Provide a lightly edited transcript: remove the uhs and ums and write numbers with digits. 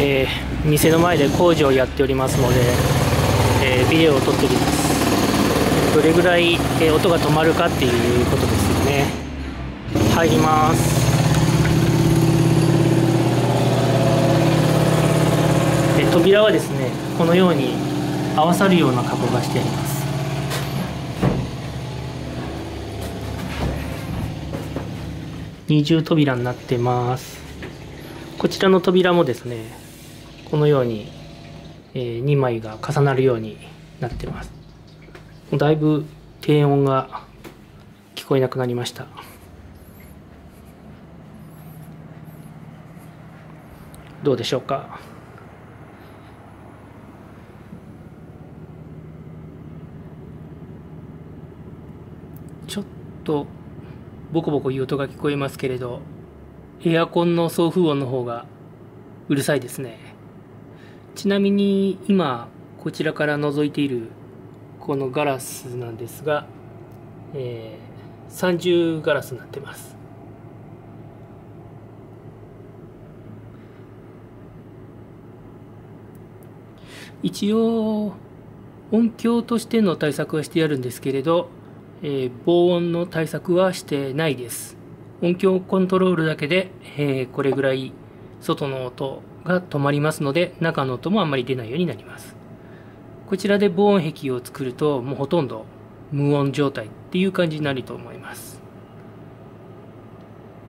店の前で工事をやっておりますので、ビデオを撮っております。どれぐらい、音が止まるかっていうことですよね。入ります。扉はですね、このように合わさるような加工がしてあります。二重扉になってます。こちらの扉もですね、このように、2枚が重なるようになってます。だいぶ低音が聞こえなくなりました。どうでしょうか。ちょっとボコボコいう音が聞こえますけれど、エアコンの送風音の方がうるさいですね。ちなみに今こちらから覗いているこのガラスなんですが、三重ガラスになってます。一応音響としての対策はしてやるんですけれど、防音の対策はしてないです。音響コントロールだけで、これぐらい外の音が止まりますので、中の音もあんまり出ないようになります。こちらで防音壁を作るともうほとんど無音状態っていう感じになると思います。